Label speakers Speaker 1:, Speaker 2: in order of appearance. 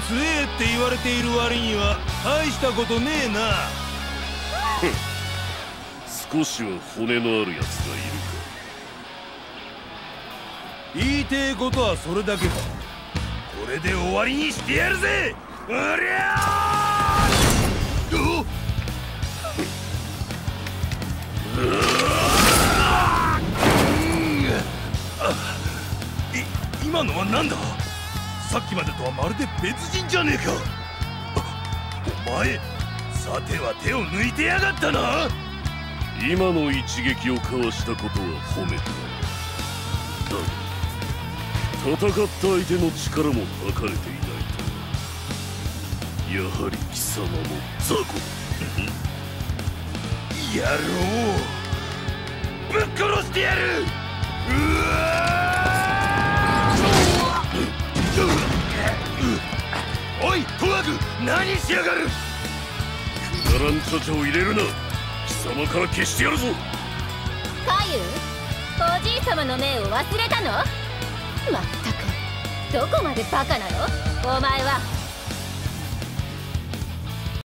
Speaker 1: 強えって言われている割には大したことねえな。
Speaker 2: 少しは骨のあるやつがいるか。
Speaker 1: 言いてえことはそれだけか。これで終わりにしてやるぜ。おりゃ今のは何だ。さっきまでとはまるで別人じゃねえか。お前さては手を抜いてやがったな。
Speaker 2: 今の一撃をかわしたことは褒めた。だが戦った相手の力も測れていないと。やはり貴様も雑魚だ。
Speaker 1: 野郎ぶっ殺してやる。おいトワグ、何しやがる。
Speaker 2: くだらん処置を入れるな。貴様から消してやるぞ。
Speaker 3: カユ、おじい様の命を忘れたの。まったくどこまでバカなのお前は。